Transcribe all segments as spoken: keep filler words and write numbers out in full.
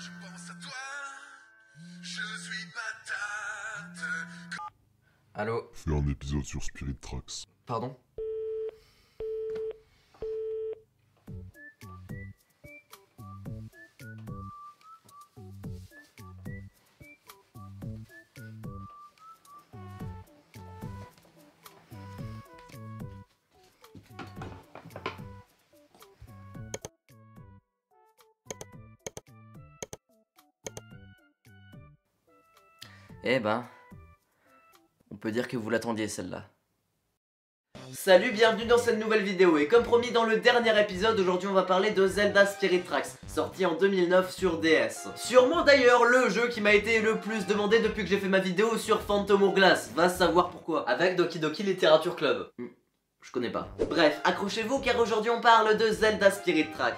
je pense à toi, je suis patate. Allô? Fais un épisode sur Spirit Tracks. Pardon? Eh ben, on peut dire que vous l'attendiez celle-là. Salut, bienvenue dans cette nouvelle vidéo et comme promis dans le dernier épisode, aujourd'hui on va parler de Zelda Spirit Tracks, sorti en deux mille neuf sur D S. Sûrement d'ailleurs le jeu qui m'a été le plus demandé depuis que j'ai fait ma vidéo sur Phantom Hourglass, va savoir pourquoi. Avec Doki Doki Literature Club. Hmm, je connais pas. Bref, accrochez-vous car aujourd'hui on parle de Zelda Spirit Tracks.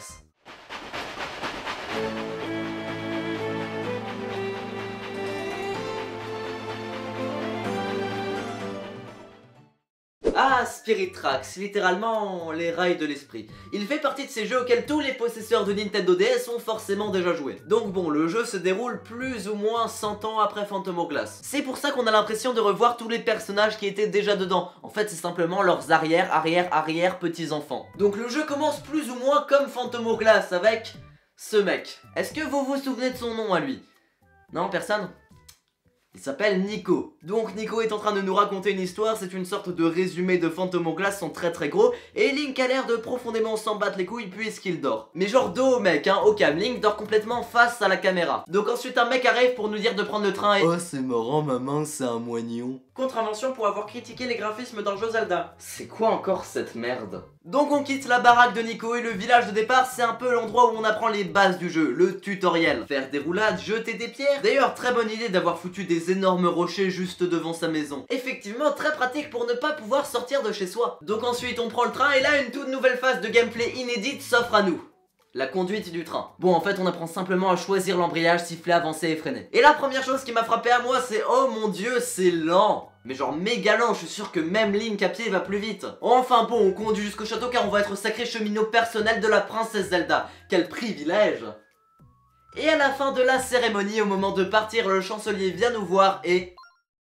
Ah, Spirit Tracks, littéralement les rails de l'esprit. Il fait partie de ces jeux auxquels tous les possesseurs de Nintendo D S ont forcément déjà joué. Donc bon, le jeu se déroule plus ou moins cent ans après Phantom Hourglass. C'est pour ça qu'on a l'impression de revoir tous les personnages qui étaient déjà dedans. En fait, c'est simplement leurs arrière, arrière, arrière petits-enfants. Donc le jeu commence plus ou moins comme Phantom Hourglass avec ce mec. Est-ce que vous vous souvenez de son nom à lui? Non, personne? Il s'appelle Nico. Donc Nico est en train de nous raconter une histoire, c'est une sorte de résumé de Phantom Hourglass, sont très très gros, et Link a l'air de profondément s'en battre les couilles puisqu'il dort. Mais genre dos au mec, hein, au calme, Link dort complètement face à la caméra. Donc ensuite un mec arrive pour nous dire de prendre le train et... Oh c'est marrant maman, c'est un moignon. Contravention pour avoir critiqué les graphismes d'un jeu Zelda. C'est quoi encore cette merde? Donc on quitte la baraque de Nico et le village de départ c'est un peu l'endroit où on apprend les bases du jeu, le tutoriel. Faire des roulades, jeter des pierres. D'ailleurs très bonne idée d'avoir foutu des énormes rochers juste devant sa maison. Effectivement très pratique pour ne pas pouvoir sortir de chez soi. Donc ensuite on prend le train et là une toute nouvelle phase de gameplay inédite s'offre à nous. La conduite du train. Bon en fait on apprend simplement à choisir l'embrayage, siffler, avancer et freiner. Et la première chose qui m'a frappé à moi c'est oh mon dieu c'est lent. Mais genre méga lent, je suis sûr que même Link à pied va plus vite. Enfin bon, on conduit jusqu'au château car on va être sacré cheminot personnel de la princesse Zelda. Quel privilège! Et à la fin de la cérémonie, au moment de partir, le chancelier vient nous voir et...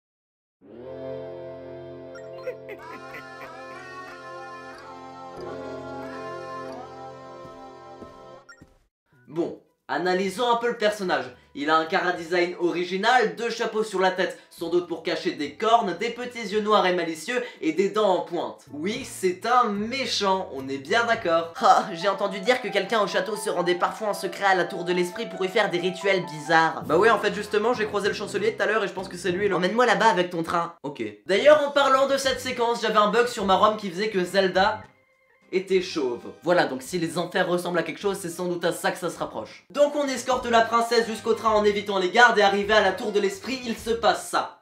Bon, analysons un peu le personnage. Il a un chara-design original, deux chapeaux sur la tête, sans doute pour cacher des cornes, des petits yeux noirs et malicieux et des dents en pointe. Oui, c'est un méchant, on est bien d'accord. Ah, j'ai entendu dire que quelqu'un au château se rendait parfois en secret à la tour de l'esprit pour y faire des rituels bizarres. Bah ouais, en fait justement, j'ai croisé le chancelier tout à l'heure et je pense que c'est lui. Emmène-moi là-bas avec ton train. Ok. D'ailleurs, en parlant de cette séquence, j'avais un bug sur ma ROM qui faisait que Zelda... était chauve. Voilà, donc si les enfers ressemblent à quelque chose, c'est sans doute à ça que ça se rapproche. Donc on escorte la princesse jusqu'au train en évitant les gardes et arrivé à la tour de l'esprit, il se passe ça.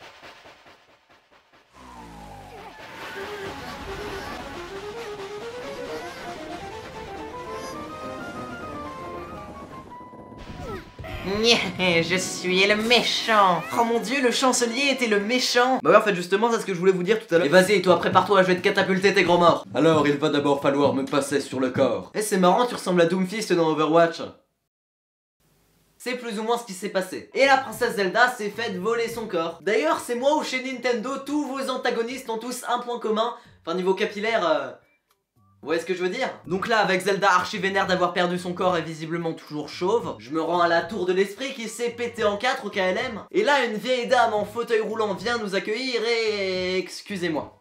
Je suis le méchant. Oh mon dieu, le chancelier était le méchant. Bah ouais, en fait justement c'est ce que je voulais vous dire tout à l'heure. Et vas-y toi, prépare-toi, je vais te catapulter tes grands morts. Alors il va d'abord falloir me passer sur le corps. Eh c'est marrant, tu ressembles à Doomfist dans Overwatch. C'est plus ou moins ce qui s'est passé. Et la princesse Zelda s'est faite voler son corps. D'ailleurs c'est moi où chez Nintendo, tous vos antagonistes ont tous un point commun. Enfin niveau capillaire... Euh... Vous voyez ce que je veux dire? Donc là, avec Zelda archi vénère d'avoir perdu son corps et visiblement toujours chauve, je me rends à la tour de l'esprit qui s'est pété en quatre au K L M. Et là, une vieille dame en fauteuil roulant vient nous accueillir et... excusez-moi.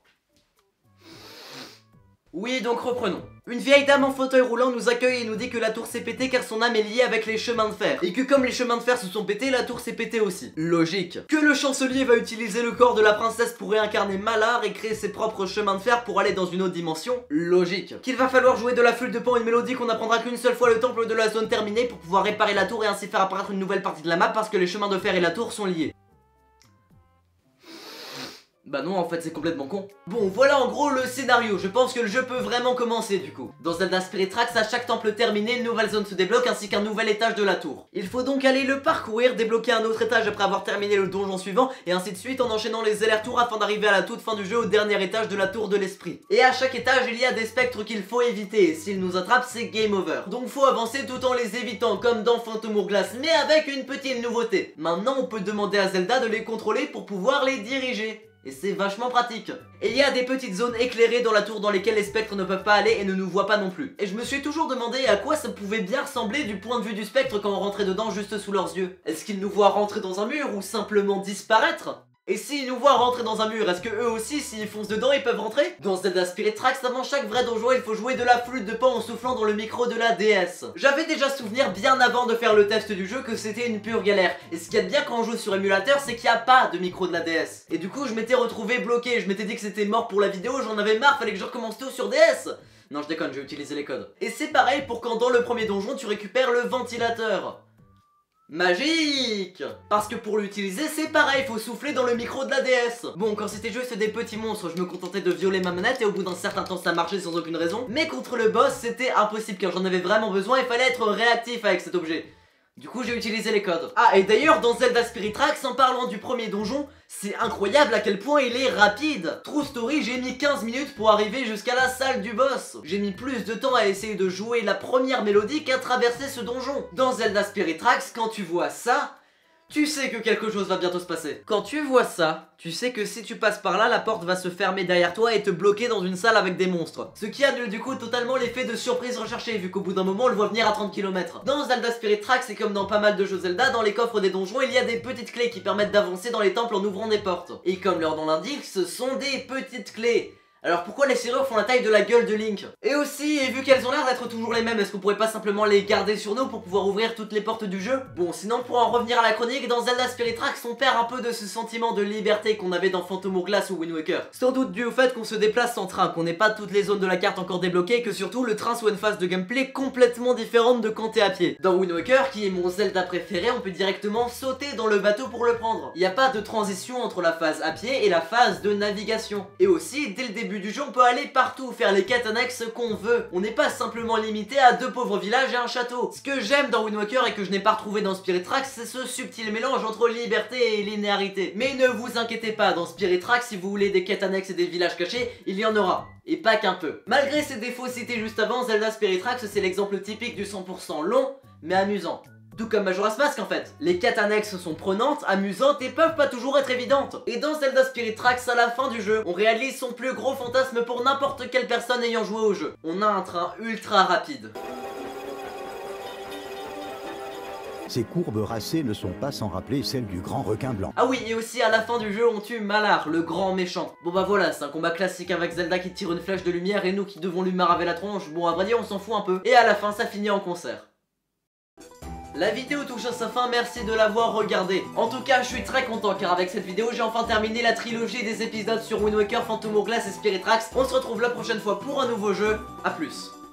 Oui, donc reprenons. Une vieille dame en fauteuil roulant nous accueille et nous dit que la tour s'est pétée car son âme est liée avec les chemins de fer. Et que comme les chemins de fer se sont pétés, la tour s'est pétée aussi. Logique. Que le chancelier va utiliser le corps de la princesse pour réincarner Malar et créer ses propres chemins de fer pour aller dans une autre dimension. Logique. Qu'il va falloir jouer de la flûte de pan, une mélodie qu'on apprendra qu'une seule fois le temple de la zone terminé pour pouvoir réparer la tour et ainsi faire apparaître une nouvelle partie de la map parce que les chemins de fer et la tour sont liés. Bah non, en fait c'est complètement con. Bon, voilà en gros le scénario, je pense que le jeu peut vraiment commencer du coup. Dans Zelda Spirit Tracks, à chaque temple terminé, une nouvelle zone se débloque ainsi qu'un nouvel étage de la tour. Il faut donc aller le parcourir, débloquer un autre étage après avoir terminé le donjon suivant, et ainsi de suite en enchaînant les allers-retours afin d'arriver à la toute fin du jeu au dernier étage de la tour de l'esprit. Et à chaque étage, il y a des spectres qu'il faut éviter, et s'ils nous attrapent, c'est game over. Donc faut avancer tout en les évitant, comme dans Phantom Hourglass, mais avec une petite nouveauté. Maintenant, on peut demander à Zelda de les contrôler pour pouvoir les diriger. Et c'est vachement pratique. Et il y a des petites zones éclairées dans la tour dans lesquelles les spectres ne peuvent pas aller et ne nous voient pas non plus. Et je me suis toujours demandé à quoi ça pouvait bien ressembler du point de vue du spectre quand on rentrait dedans juste sous leurs yeux. Est-ce qu'ils nous voient rentrer dans un mur ou simplement disparaître ? Et s'ils nous voient rentrer dans un mur, est-ce que eux aussi, s'ils foncent dedans, ils peuvent rentrer? Dans Zelda Spirit Tracks, avant chaque vrai donjon, il faut jouer de la flûte de Pan en soufflant dans le micro de la déesse. J'avais déjà souvenir, bien avant de faire le test du jeu, que c'était une pure galère. Et ce qu'il y a de bien quand on joue sur émulateur, c'est qu'il n'y a pas de micro de la déesse. Et du coup, je m'étais retrouvé bloqué, je m'étais dit que c'était mort pour la vidéo, j'en avais marre, fallait que je recommence tout sur D S. Non, je déconne, j'ai utilisé les codes. Et c'est pareil pour quand dans le premier donjon, tu récupères le ventilateur. Magique! Parce que pour l'utiliser c'est pareil, faut souffler dans le micro de la déesse. Bon, quand c'était juste des petits monstres, je me contentais de violer ma manette et au bout d'un certain temps ça marchait sans aucune raison. Mais contre le boss c'était impossible car j'en avais vraiment besoin, il fallait être réactif avec cet objet. Du coup j'ai utilisé les codes. Ah, et d'ailleurs dans Zelda Spirit Tracks, en parlant du premier donjon, c'est incroyable à quel point il est rapide. True story, j'ai mis quinze minutes pour arriver jusqu'à la salle du boss. J'ai mis plus de temps à essayer de jouer la première mélodie qu'à traverser ce donjon. Dans Zelda Spirit Tracks, quand tu vois ça, tu sais que quelque chose va bientôt se passer. Quand tu vois ça, tu sais que si tu passes par là, la porte va se fermer derrière toi et te bloquer dans une salle avec des monstres. Ce qui annule du coup totalement l'effet de surprise recherché, vu qu'au bout d'un moment on le voit venir à trente kilomètres. Dans Zelda Spirit Tracks, c'est comme dans pas mal de jeux Zelda, dans les coffres des donjons, il y a des petites clés qui permettent d'avancer dans les temples en ouvrant des portes. Et comme leur nom l'indique, ce sont des petites clés. Alors pourquoi les serrures font la taille de la gueule de Link? Et aussi, et vu qu'elles ont l'air d'être toujours les mêmes, est-ce qu'on pourrait pas simplement les garder sur nous pour pouvoir ouvrir toutes les portes du jeu? Bon, sinon pour en revenir à la chronique, dans Zelda Spirit Tracks, on perd un peu de ce sentiment de liberté qu'on avait dans Phantom Hourglass ou Wind Waker. Sans doute dû au fait qu'on se déplace en train, qu'on n'ait pas toutes les zones de la carte encore débloquées, et que surtout le train soit une phase de gameplay complètement différente de quand t'es à pied. Dans Wind Waker, qui est mon Zelda préféré, on peut directement sauter dans le bateau pour le prendre. Il n'y a pas de transition entre la phase à pied et la phase de navigation. Et aussi, dès le début du jeu, on peut aller partout, faire les quêtes annexes qu'on veut. On n'est pas simplement limité à deux pauvres villages et un château. Ce que j'aime dans Wind Waker et que je n'ai pas retrouvé dans Spirit Tracks, c'est ce subtil mélange entre liberté et linéarité. Mais ne vous inquiétez pas, dans Spirit Tracks, si vous voulez des quêtes annexes et des villages cachés, il y en aura. Et pas qu'un peu. Malgré ces défauts cités juste avant, Zelda Spirit Tracks c'est l'exemple typique du cent pour cent long, mais amusant. Tout comme Majora's Mask en fait. Les quêtes annexes sont prenantes, amusantes et peuvent pas toujours être évidentes. Et dans Zelda Spirit Tracks, à la fin du jeu, on réalise son plus gros fantasme pour n'importe quelle personne ayant joué au jeu. On a un train ultra rapide. Ces courbes racées ne sont pas sans rappeler celles du grand requin blanc. Ah oui, et aussi à la fin du jeu, on tue Malar, le grand méchant. Bon bah voilà, c'est un combat classique avec Zelda qui tire une flèche de lumière et nous qui devons lui maraver la tronche. Bon, à vrai dire, on s'en fout un peu. Et à la fin, ça finit en concert. La vidéo touche à sa fin, merci de l'avoir regardée. En tout cas, je suis très content car avec cette vidéo, j'ai enfin terminé la trilogie des épisodes sur Wind Waker, Phantom Hourglass et Spirit Tracks. On se retrouve la prochaine fois pour un nouveau jeu. A plus.